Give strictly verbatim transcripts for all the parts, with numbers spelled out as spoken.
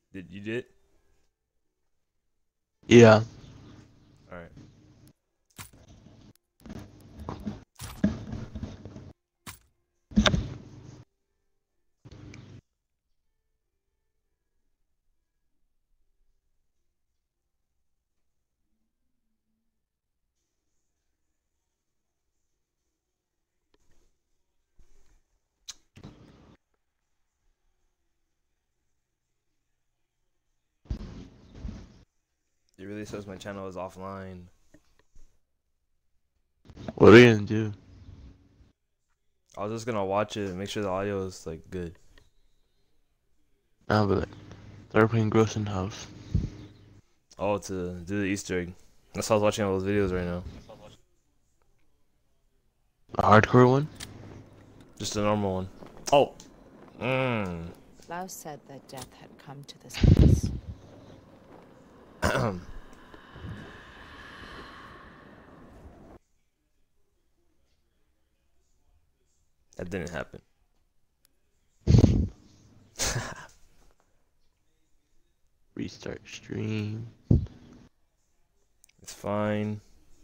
Did you did? Yeah. All right. It really says my channel is offline. What are you gonna do? I was just gonna watch it and make sure the audio is like good. Nah, but like, they're playing Groesten House. Oh, to do the Easter egg. That's why I was watching all those videos right now. A hardcore one? Just a normal one. Oh. Mmm. Klaus said that death had come to this place. That didn't happen. Restart stream. It's fine.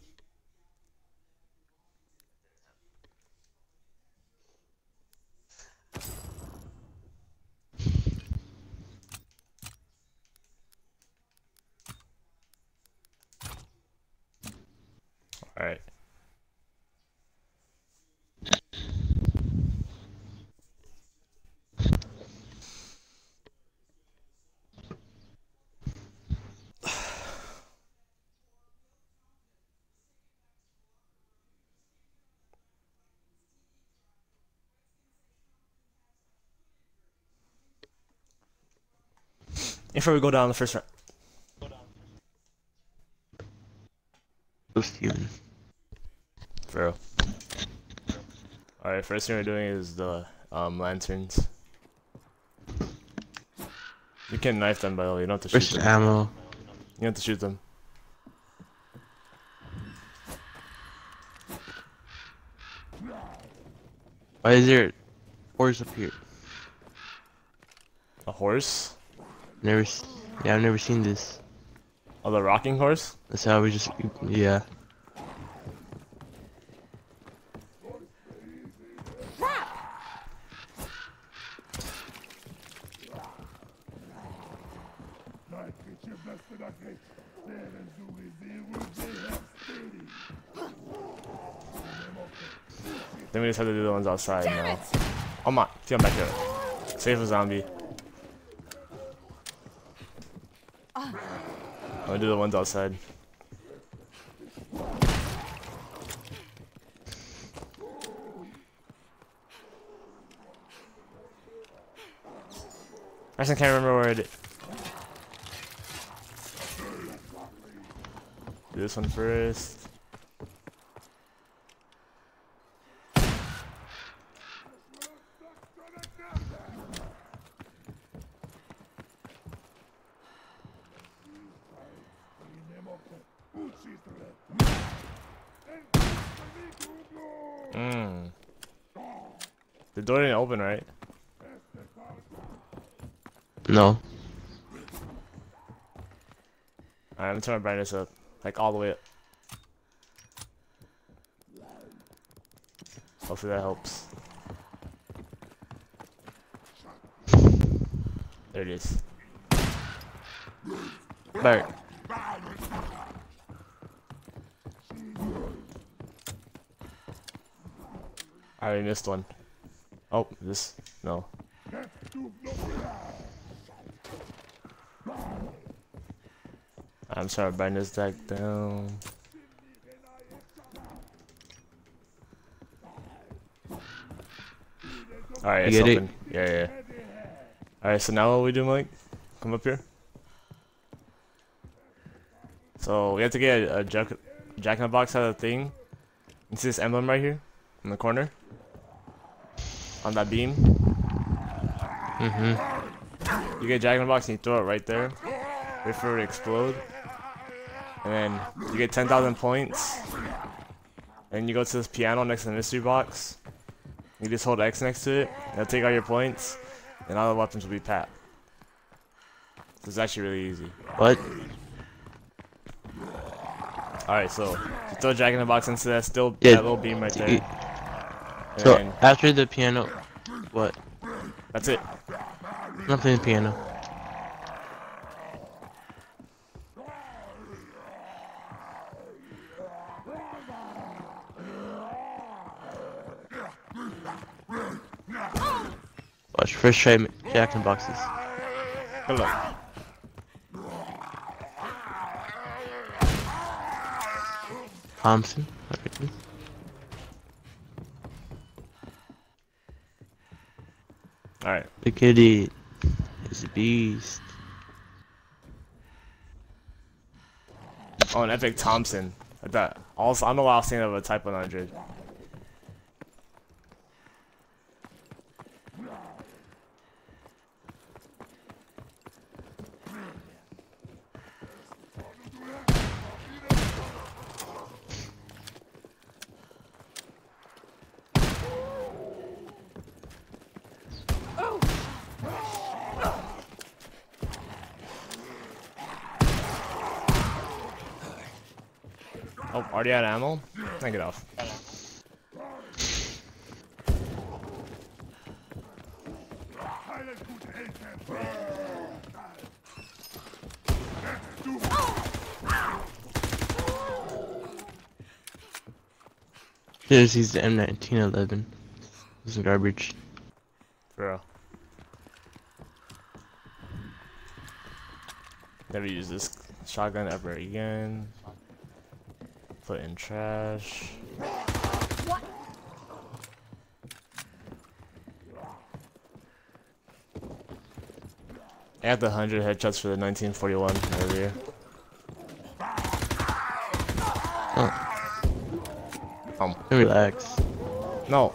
All right. Before we go down the first round. Go Steven. For real. Alright, first thing we're doing is the um, lanterns. You can knife them, by the way. You don't have to shoot Where's them. ammo? You don't have to shoot them. Why is there horse up here? A horse? Never. s- Yeah, I've never seen this. Oh, the rocking horse? That's how we just. Yeah. Then we just have to do the ones outside now. Oh my, come back here. Save a zombie. I'm gonna do the ones outside. I just can't remember where I did. Do this one first. Mm. The door didn't open, right? No. Alright, I'm gonna turn my brightness up. Like all the way up. Hopefully that helps. There it is. Bart. I already missed one. Oh, this. No. I'm sorry, bind this deck down. Alright, it's You get open. Yeah, yeah. Alright, so now what we do, Mike? Come up here. So we have to get a, a jack, jack in the box out of the thing. You see this emblem right here? In the corner? On that beam? Mm-hmm. You get jack in the box and you throw it right there. Wait for it to explode. And then you get ten thousand points. And you go to this piano next to the mystery box. You just hold X next to it. It'll take all your points. And all the weapons will be pat. It's actually really easy. What? Alright, so you throw Jack in the Box into that still Yeah. that little beam right there. You- And So then after the piano, what? that's it. I'm not playing the piano. Watch, first try Jack in the Boxes. Good luck. Thompson. Alright. Alright. Look at it. It's a beast. Oh, an Epic Thompson. Like that. Also, I don't know why I was thinking of a Type one hundred. Oh, already out of ammo? Take it off. Just use the M nineteen eleven. This is garbage. Bro. Never use this shotgun ever again. Put in trash. What? I got the one hundred headshots for the nineteen forty-one earlier. Oh, Um, relax. no.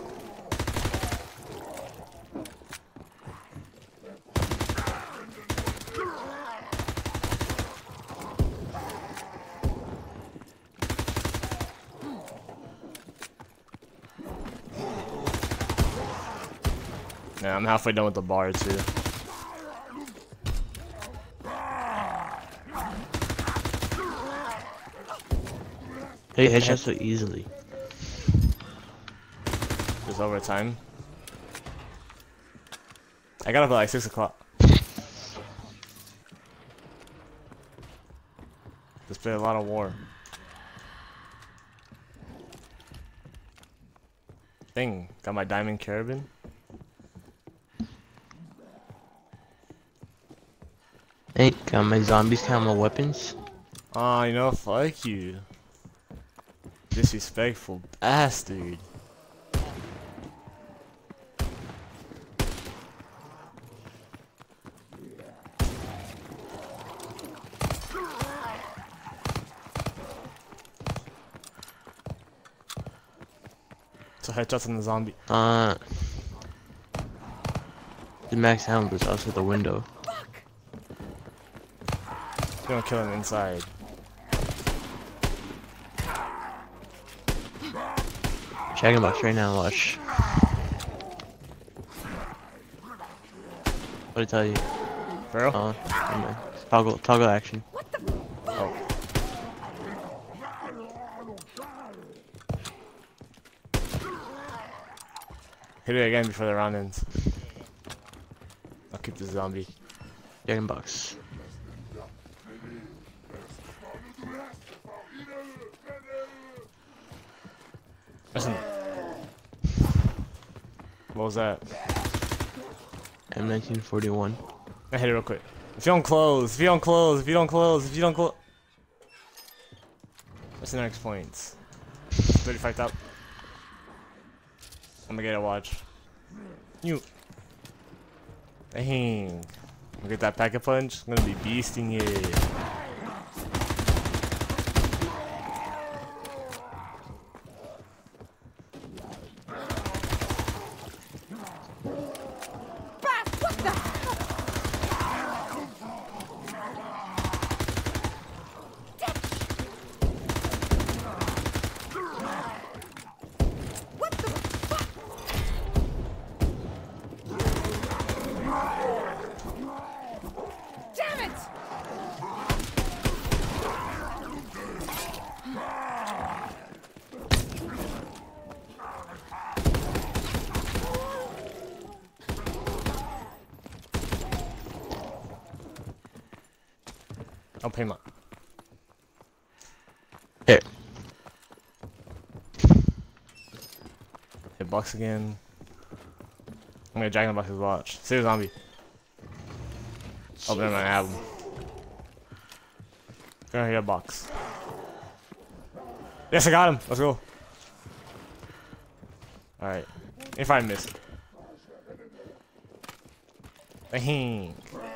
Yeah, I'm halfway done with the bar too. Hey, headshot so easily. Just over time. I got up at like six o'clock. There's been a lot of war. Thing, got my diamond carabin. Hey, got my zombies count my weapons? Oh, you know, fuck you. Disrespectful bastard. So headshots on the zombie. Uh, the max sound was outside the window. Gonna kill him inside. Jack in the Box right now, watch. What'd I tell you? Bro? Oh, never mind. Toggle, toggle action. Oh. Hit it again before the round ends. I'll keep the zombie. Jack in the Box. Listen. What was that? M nineteen forty-one. I hit it real quick. If you don't close, if you don't close, if you don't close, if you don't close. What's the next points? thirty-five thousand. I'm gonna get a watch. You. Dang. Look get that packet punch. I'm gonna be beasting it. Damn it! pay my. Here. Hit box again. I'm gonna jack in the box's watch. Save a zombie. Oh, never mind, I have him. Gonna hit a box. Yes, I got him. Let's go. Alright. If I miss it. Dang.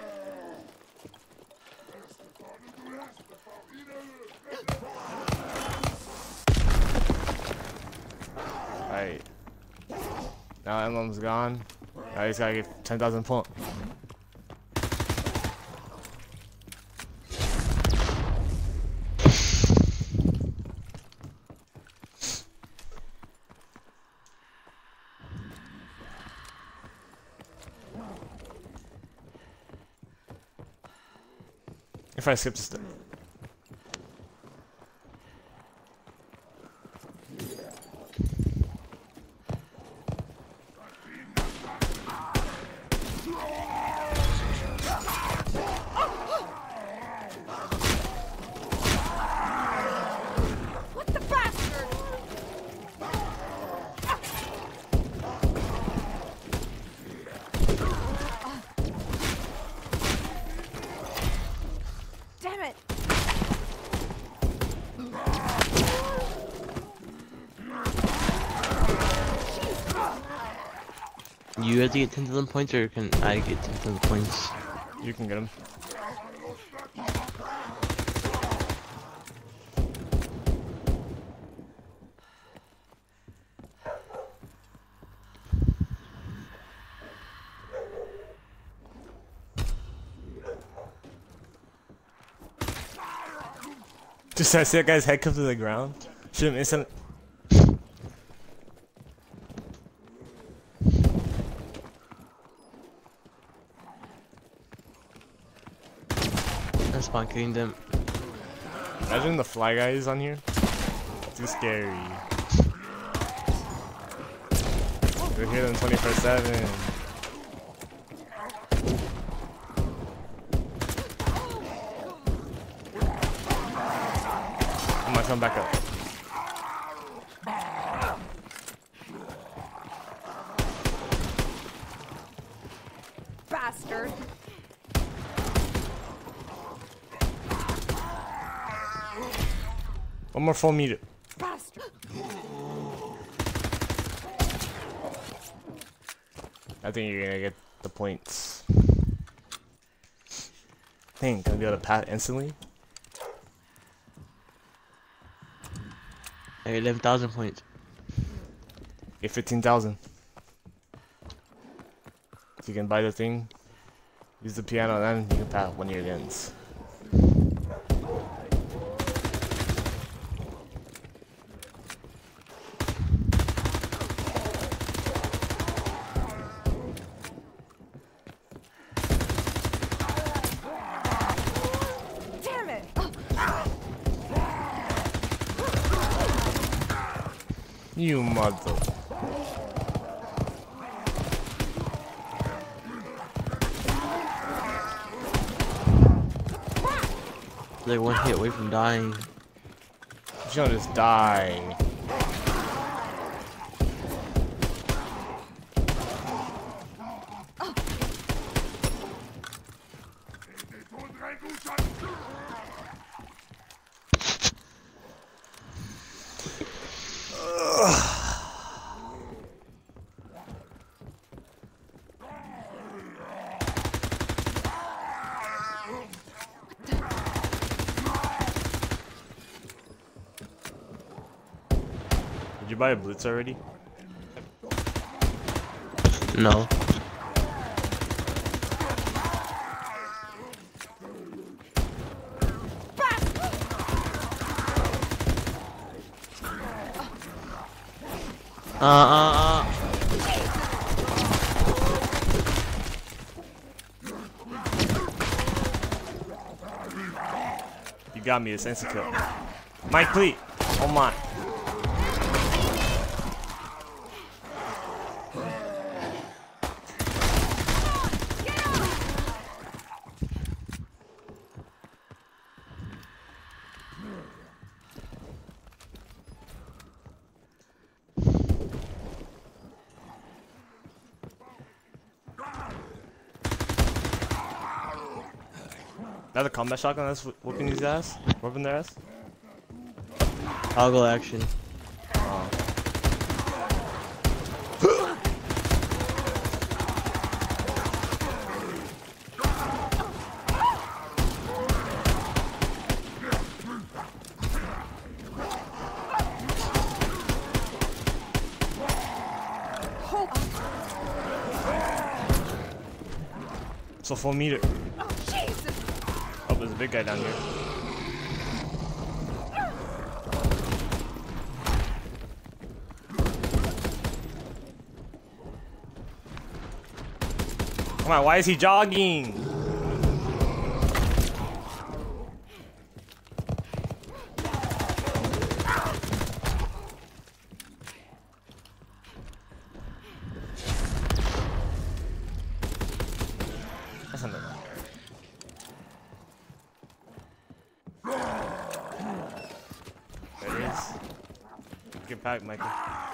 Alright. Now emblem's gone. Now I just gotta get ten thousand points. If I skip this step. What the bastard? Damn it! You have to get ten thousand points, or can I get ten thousand points? You can get him. Just I see that guy's head come to the ground. Shoot him instant. I'm spawn killing them. Imagine the fly guys on here. Too scary. We hear them twenty-four seven. I'm gonna come back up. Bastard! One more full meter. Bastard! I think you're gonna get the points. Dang, gonna be able to pat instantly? I get eleven thousand points. Get fifteen thousand. So you can buy the thing, use the piano, and then you can pat one of your guns. Damn it! You mother. Like one hit away from dying. You don't just die. Did you buy a Blitz already? No. Uh, uh, uh. You got me, it's instant kill. Mike, please. Oh my. That a combat shotgun that's wh- whooping his ass? Whooping their ass? Toggle action. Oh. It's a full meter. Oh, Jesus! Oh, there's a big guy down here. Come on, why is he jogging? That's not enough. There it is. Get back, Michael.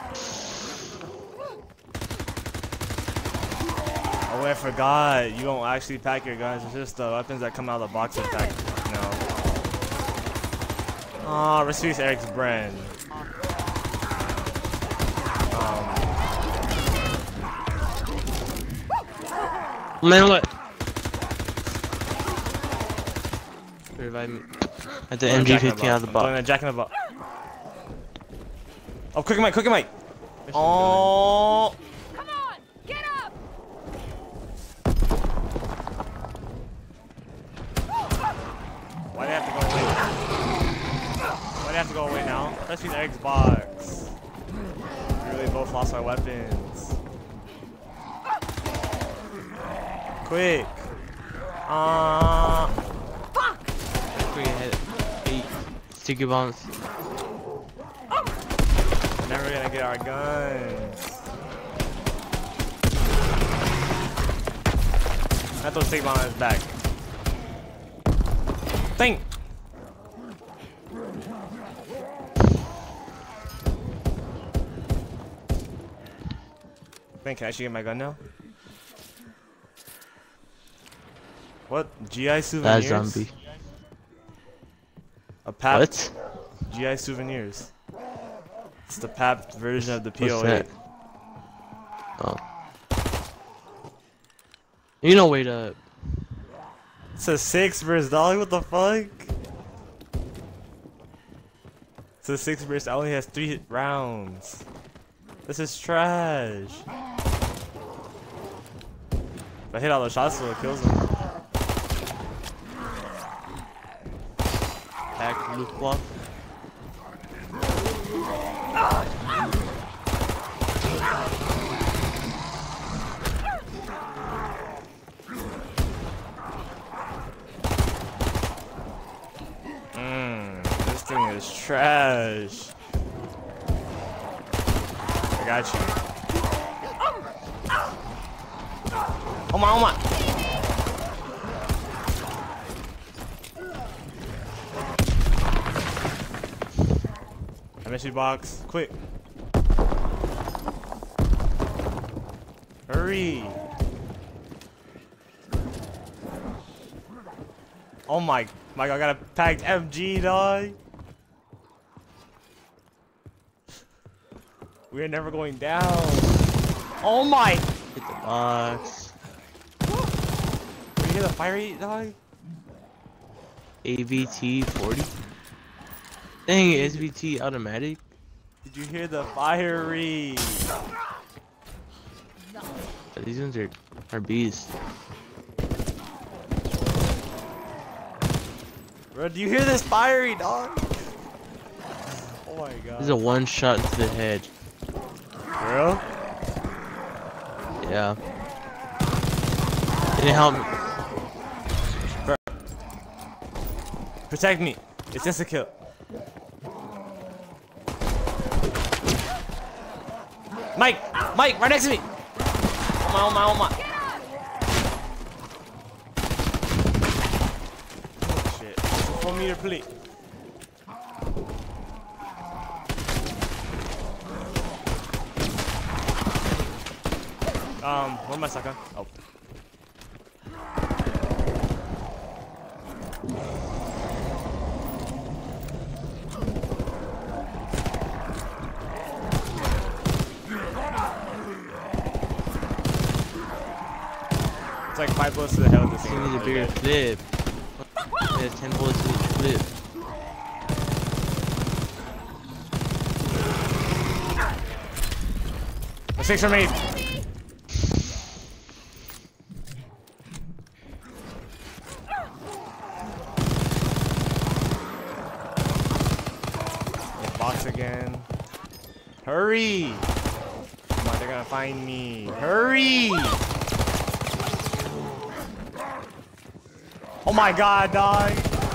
Oh, I forgot. You don't actually pack your guns. It's just the weapons that come out of the box that pack. No. Aw, oh, receives Eric's brand. Um. Man, what? Revive me. At the M G fifteen out of the I'm box. doing a jack in the box. Oh, quick Mike, quick Mike. Oh. Come on! Get up! Why do they have to go away now? Why do they have to go away now? Let's use Eric's box. We really both lost our weapons. Quick. Uh. Fuck! Quick ahead. Eight sticky bombs. We're never gonna get our guns. That's what stick bomb is back. Think. Think, can I actually get my gun now? What? G I That souvenirs? zombie. A P A P. What? G I souvenirs. It's the P A P version of the P O What's eight. that? Oh. You know, wait up. It's a six versus dog. What the fuck? It's a six versus. I only has three rounds. This is trash. If I hit all the shots, so it kills him. Pack loot block. Mmm, this thing is trash. I got you. Oh my, oh my. M S U box, quick. Hurry. Oh my, my God, I got a packed M G, dog. We're never going down. Oh my. Hit the box. Did you hear the fire rate, dog? A V T forty. Dang, S V T automatic. Did you hear the fire rate? These ones are, are beasts. Bro, do you hear this fire rate, dog? Oh my God. This is a one shot to the head. Bro? Yeah. Didn't help me. Bro. Protect me. It's insta kill. Mike! Mike, right next to me! Oh my, oh my, oh my. Oh shit. Four meter plate. Um, where am I stuck on? Oh. It's like five bullets to the head with this He thing. needs a bigger clip. There's ten bullets to each clip. Mistakes are made. Box again. Hurry! Come on, they're gonna find me. Hurry! Oh my god, dog!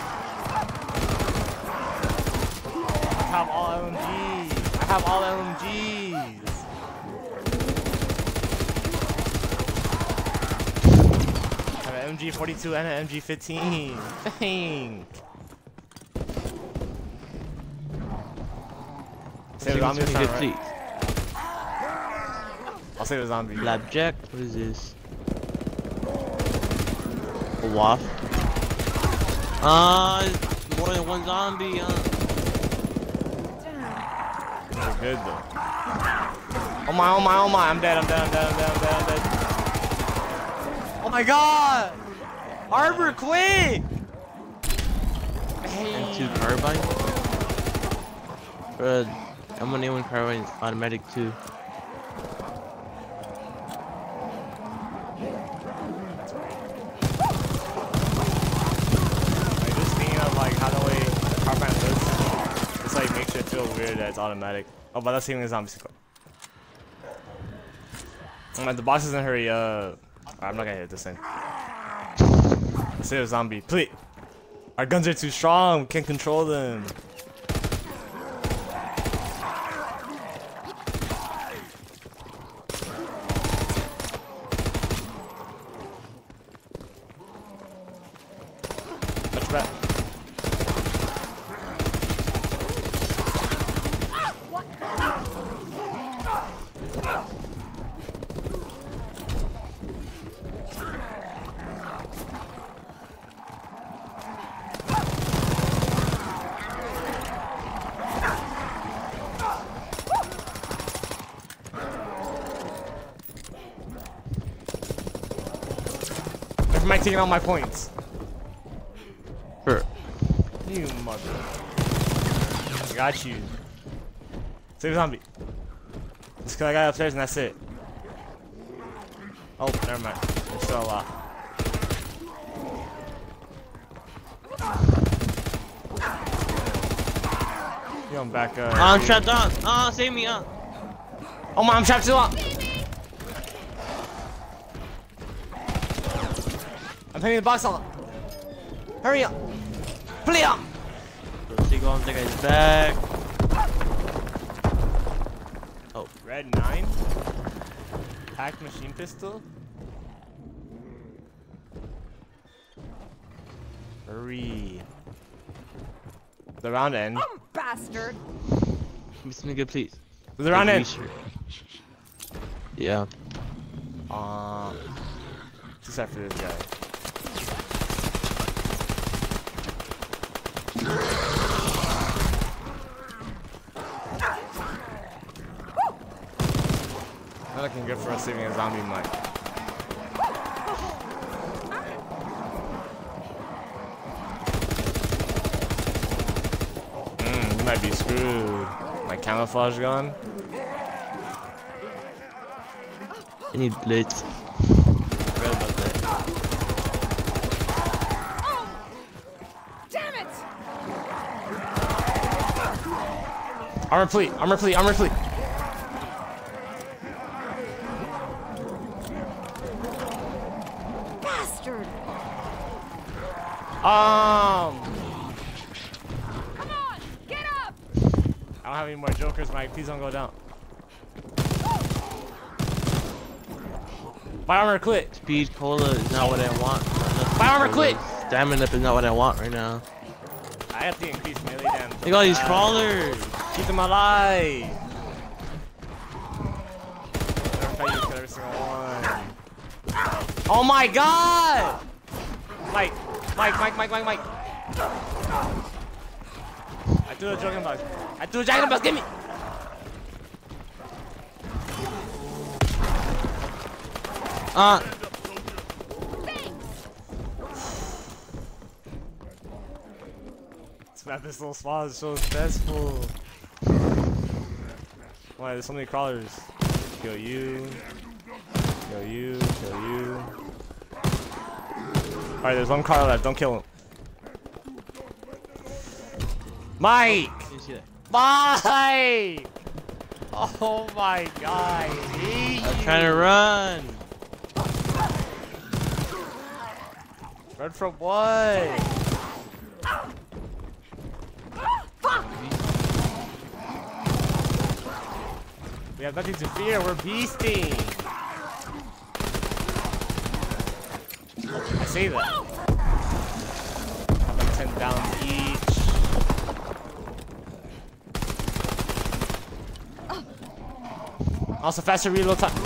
I have all L M Gs. I have all L M Gs. I have an M G forty-two and an M G fifteen. Dang. Save the zombie this time, right? Please. I'll save the zombie. Blackjack? What is this? A waff? Ah, uh, more than one zombie, huh? They're good though. Oh my, oh my, oh my, I'm dead, I'm dead, I'm dead, I'm dead, I'm dead, I'm dead. Oh my god! Arbor, quick! And two carbine? Bruh, I'm gonna name one carbine automatic too. Weird that it's automatic. Oh, but that's hitting the zombie sequence. Oh, the boss doesn't hurry up. I'm not gonna hit this thing. Let's hit a zombie. Please. Our guns are too strong. We can't control them. Touch back. Am I taking all my points? Sure. You mother. I got you. Save the zombie. Just kill that guy upstairs and that's it. Oh, never mind. There's still a lot. Yo, I'm back up. Uh, I'm trapped on. Ah, uh, save me on. Oh my, I'm trapped too long. I'm hitting the box all up. Hurry up. Play up. Let's see, go on, that guy's back. Oh. Red nine. Pack machine pistol. Hurry. The round end. Oh, bastard. Give me something good, please. The round end. Yeah. Uh, except for this guy. Not looking good for us saving a zombie mic. Mmm, we might be screwed. My camouflage gun. I need blitz. Forgot about that. Oh, damn it! Armor plate, armor plate, armor plate. Bastard! Um. Come on, get up! I don't have any more jokers, Mike. Please don't go down. My armor quit. Speed cola is not what I want. My armor quit. Stamina up is not what I want right now. I have to increase melee damage. Look at all these crawlers. Keep them alive. Never fight you with every single one. Oh my god! Mike, Mike, Mike, Mike, Mike, Mike. threw a dragon box. I threw a dragon box. Give me. Uh. This map is so small. It's so stressful. Why? There's so many crawlers. Kill you. Kill you. Kill you. All right, there's one crawler left. Don't kill him. Mike! Mike! Oh my god, I hate I'm you. trying to run. Run from what? We have nothing to fear, we're beasting. I say that. I'm like ten down each. Also faster reload time.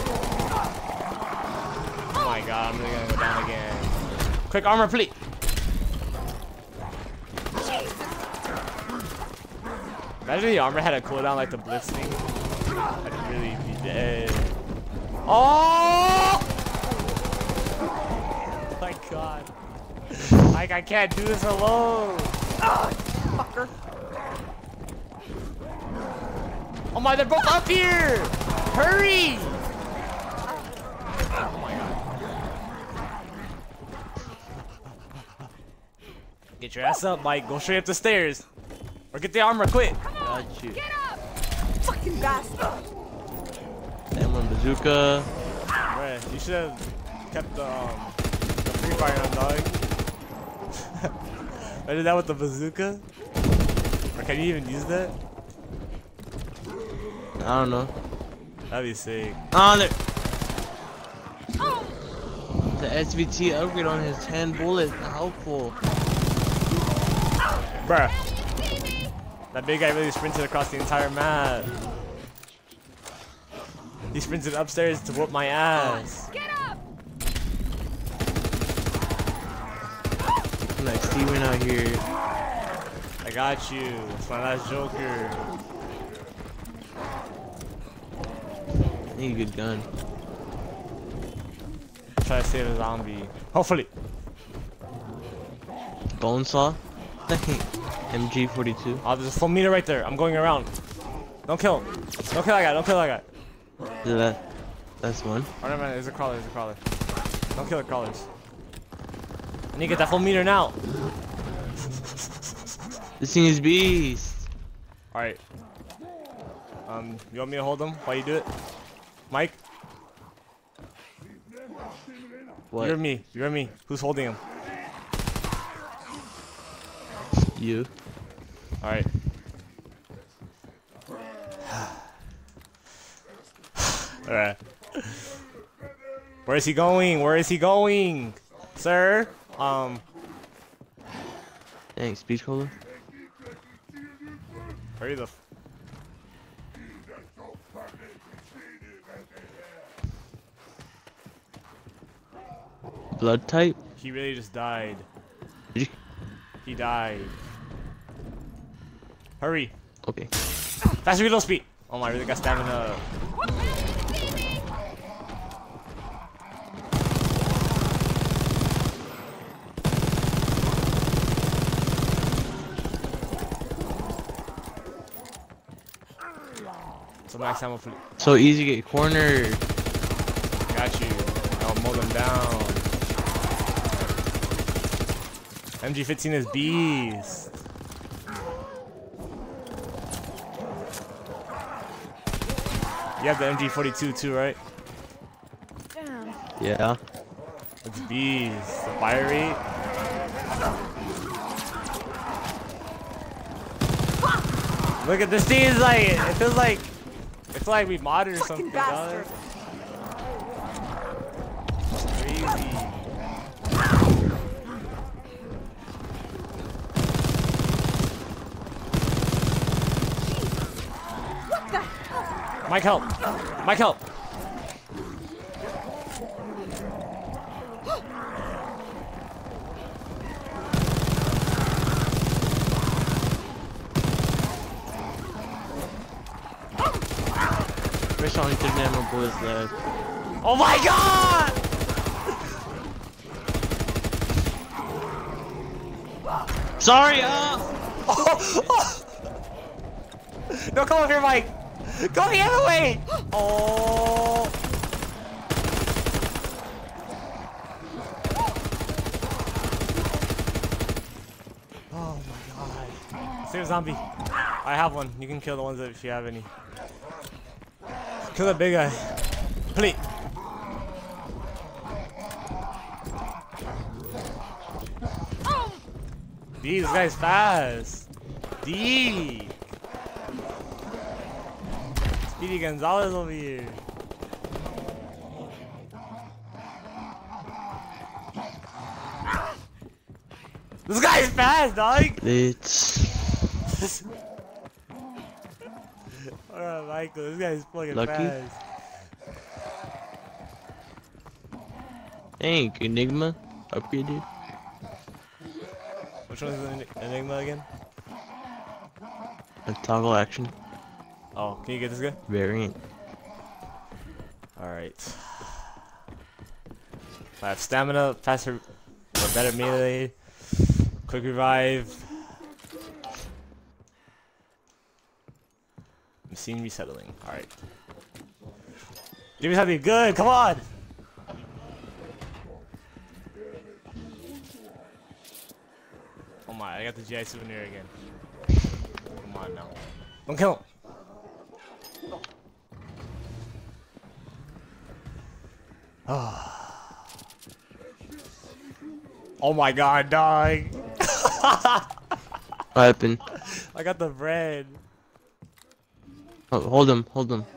Oh my god, I'm really gonna go down again. Quick armor, please. Imagine the armor had a cooldown like the blitz thing. I'd really be dead. Oh! Oh my god. Like, I can't do this alone. Oh, fucker. Oh my, they're both up here! Hurry! Oh my god. Get your ass up, Mike. Go straight up the stairs. Or get the armor quick. Got you. Get up! Fucking bastard! M one bazooka. Bruh, you should have kept the, um, the free fire on, dog. I did that with the bazooka? Or can you even use that? I don't know. That'd be sick. Oh, there. The S V T upgrade on his ten bullets. Helpful. Bruh. That big guy really sprinted across the entire map. He sprinted upstairs to whoop my ass. Get up! I'm like Steven out here. I got you. It's my last Joker. I need a good gun. Try to save a zombie. Hopefully. Bone saw. M G forty-two. Oh, there's a full meter right there. I'm going around. Don't kill him. Don't kill that guy. Don't kill that guy. Yeah, that, that's one. Oh, never mind. There's a crawler. There's a crawler. Don't kill the crawlers. I need to get that full meter now. This thing is beast. Alright. Um, you want me to hold him while you do it? Mike? What? You're me. You're me. Who's holding him? You. Alright. Alright. Where is he going? Where is he going? Sir? Um. Dang, speech caller. Hurry the. F Blood type? he really just died. Did you? He died. Hurry. Okay. Faster reload speed. Oh my, I really got stamina. So max ammo for. So easy to get cornered. Got you. I'll mow them down. M G fifteen is beast. You have the M G forty-two too, right? Damn. Yeah. It's beast. The fire rate. Look at this thing is like it feels like it feels like we modded or something. Bastard. Dog. It's crazy. What the hell? Mike, help! Mike, help! only thirty-nine more bullets left. Oh my god! Sorry, uh. No, come up here, Mike. Go the other way. Oh. Oh my god. Save a zombie. I have one. You can kill the ones that if you have any. Kill that big guy. Please. D, this guy's fast. D. Speedy Gonzalez over here. This guy's fast, dog. Bitch. Alright, Michael. This guy's fucking Lucky? fast. Thank Enigma. Upgraded. Which one's the Enigma again? A toggle action. Oh, can you get this guy? Variant. Alright. I have stamina, faster, or better melee, quick revive. Machine resettling. Alright. Give me something good, come on! Oh my, I got the G I souvenir again. Come on now. Don't kill him! Oh my god, dog! What happened? I got the bread. Oh, hold him, hold him.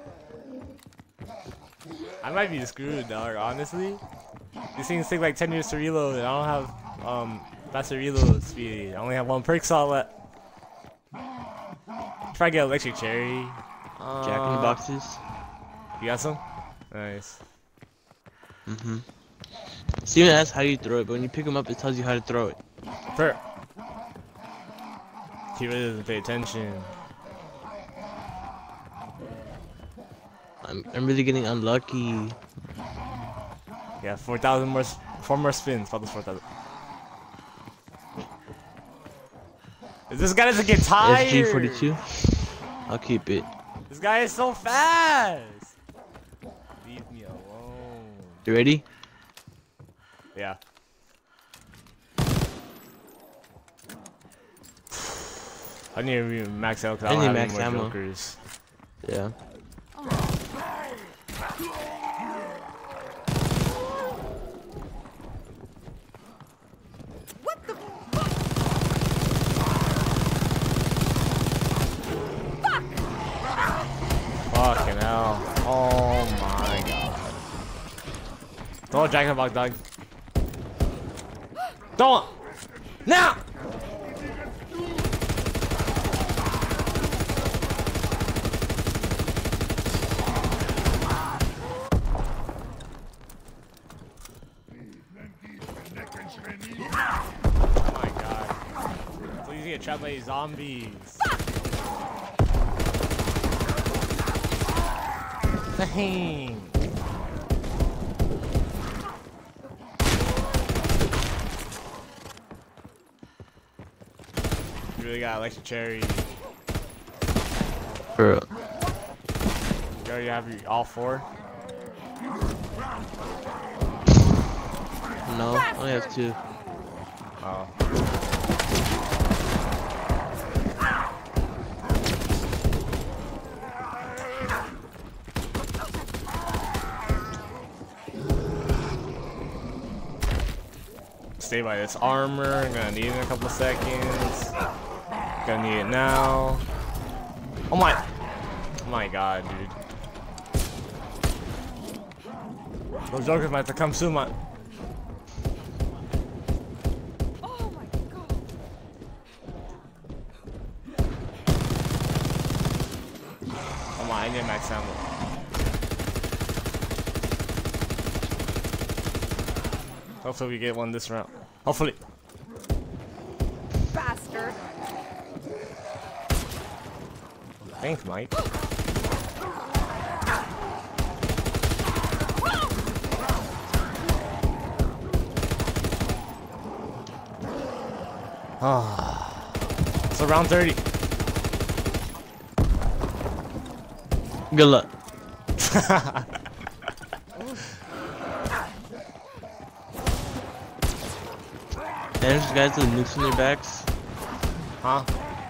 I might be screwed, dog, honestly. These things take like ten years to reload, and I don't have um faster reload speed. I only have one perk slot left. Try to get electric cherry. Uh, Jack in the boxes. You got some? Nice. Mm-hmm. Steven asks how you throw it, but when you pick him up, it tells you how to throw it. Perk. He really doesn't pay attention. I'm, I'm really getting unlucky. Yeah, four thousand more, s- four more spins. About this four thousand. This guy doesn't get tired. S G forty-two. I'll keep it. This guy is so fast. Leave me alone. You ready? Yeah. I need to be max out because I I don't need have max any more ammo. jokers. Yeah. What the Fucking hell. Oh my god. Throw a jack in the box, dog. Don't! Now! Oh my god. Please get trapped by these zombies. Dang. You really got electric cherry. For You already have your all four? no, I only have two. Oh. Stay by this armor. I'm gonna need it in a couple seconds. Gonna need it now. Oh my! Oh my god, dude. Those jokers might have to come soon, man. Oh my god. Come on, I need max ammo. Hopefully we get one this round. Hopefully. Bastard. Thanks, Mike. Ah. So round thirty. Good luck. There's guys with nukes on their backs. Huh?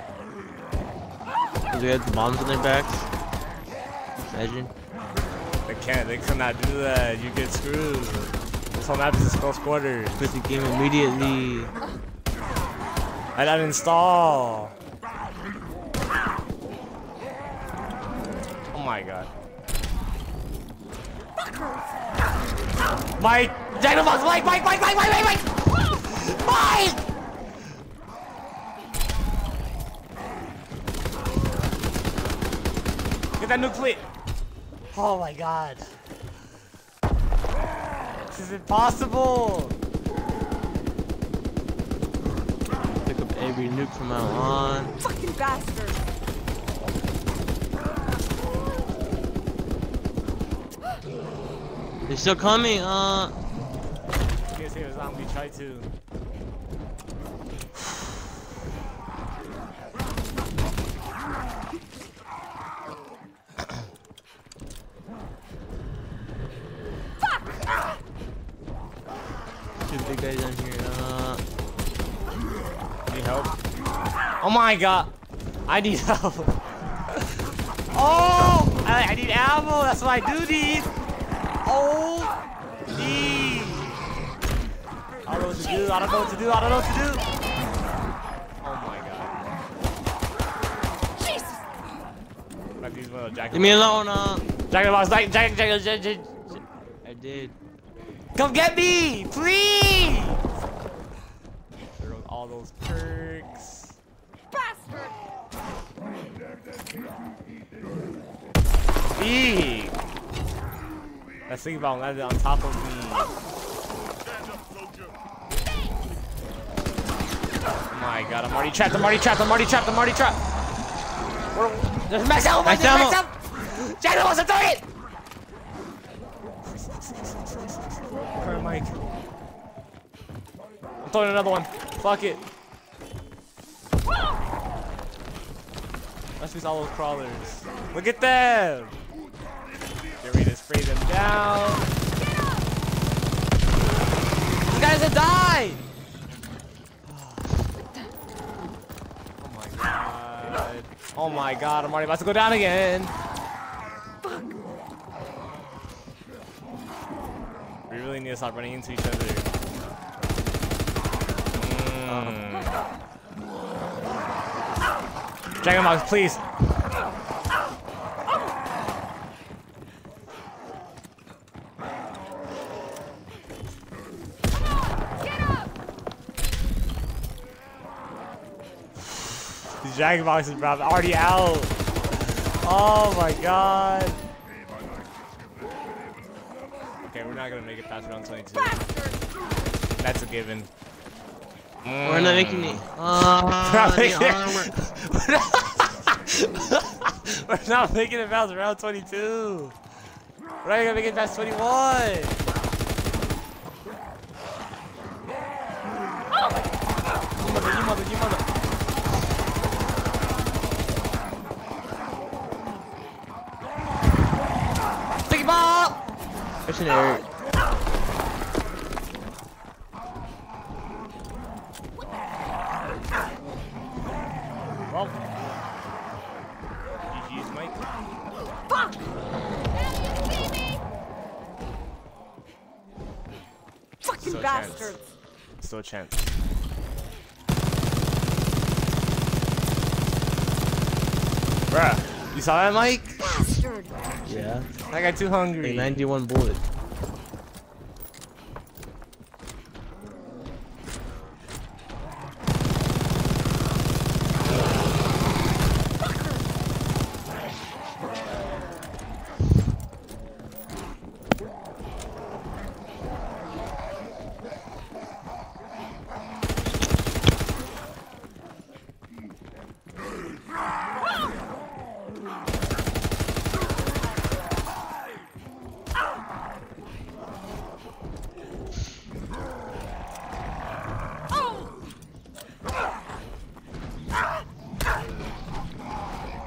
They got bombs on their backs. Imagine. They can't. They cannot do that. You get screwed. This whole map is close quarters. Quit the game immediately. I didn't install. Oh my god. Mike! Dynamax! Mike! Mike! Mike! Mike! Mike! Mike! Mike! Mike! Get that nuke fleet! Oh my god. This is impossible! Pick up every nuke from now on. Fucking bastard! They're still coming, uh. You guys hear a zombie try to. Two big guys down here, uh. Need help? Oh my god! I need help! Oh! I, I need ammo! That's what I do need! Oh! Need! I don't know what to do, I don't know what to do, I don't know what to do! Oh my god. Jesus! Like these little jacket Leave me alone, uh. Jacket box, jacket, jacket, jacket, jacket. I did. Come get me! Please! All those perks. Bastard! Eek! Let's think about landing on top of me. Oh my god, I'm already trapped, I'm already trapped, I'm already trapped, I'm already trapped! Where- There's max ammo, max ammo! Max ammo! Jack wants to throw it! Alright, Mike. I'm throwing another one. Fuck it. Let's use all those crawlers. Look at them! Get ready to spray them down. These guys have died! Oh my god. Oh my god, I'm already about to go down again. We really need to stop running into each other. Mm. Dragon Box, please. These Dragon Boxes, bro, I'm already out. Oh my god. Okay, we're not gonna make it past round twenty-two. That's a given. Mm. We're not making it. Uh, We're not making the it. armor. We're not making it past round twenty-two. We're not gonna make it past twenty-one. You mother, you mother, you mother. Sticky ball! Missionary. Well, G G's, Mike. Fuck! Fucking Still a bastards! chance. Still a chance. Bruh, you saw that, Mike? Bastard! Yeah. I got too hungry. Like ninety-one bullets.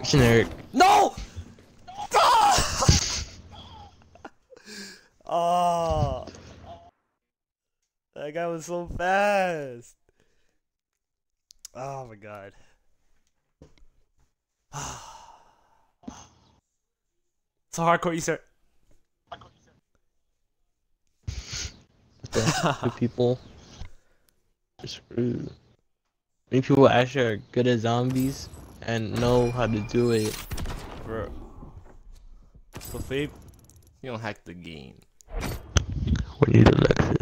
Generic. No! Oh, that guy was so fast. Oh my god. So hardcore Easter. The, the people are screwed. Many people actually are good at zombies and know how to do it. Bro. So Fabe, you don't hack the game. We need to Lexus.